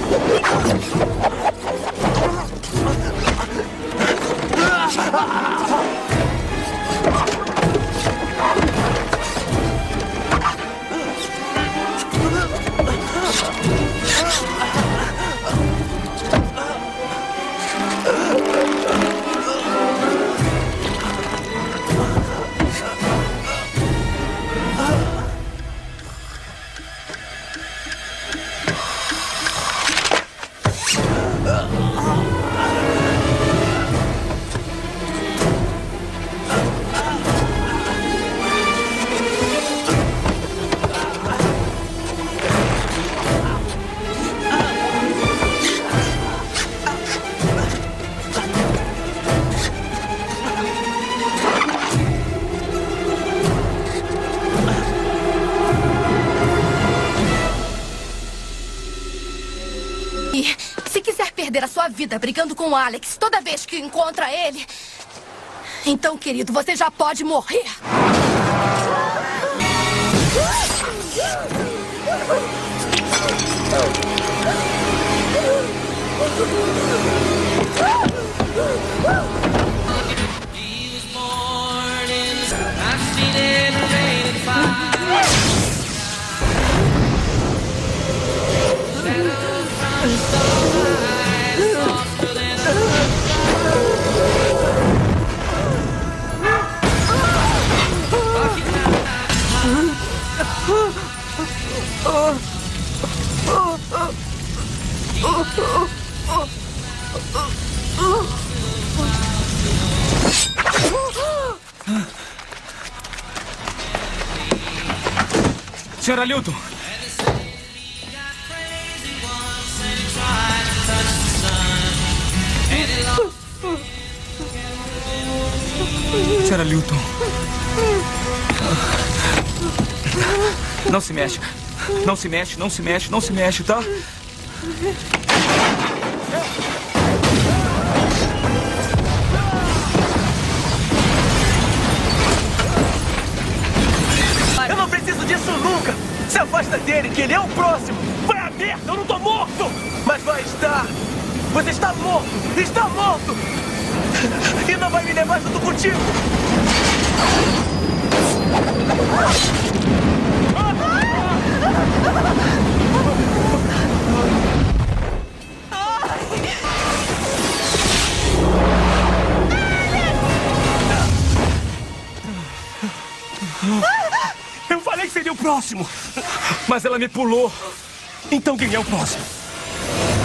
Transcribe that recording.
Se quiser perder a sua vida brigando com o Alex toda vez que encontra ele, então, querido, você já pode morrer. Senhora Lilton! Senhora Lilton! Não se mexe! Não se mexe, não se mexe, não se mexe, tá? Eu não preciso disso nunca! Se afasta dele, que ele é o próximo! Vai a merda, eu não tô morto! Mas vai estar! Você está morto! Está morto! E não vai me levar junto contigo! Eu falei que seria o próximo, mas ela me pulou. Então quem é o próximo?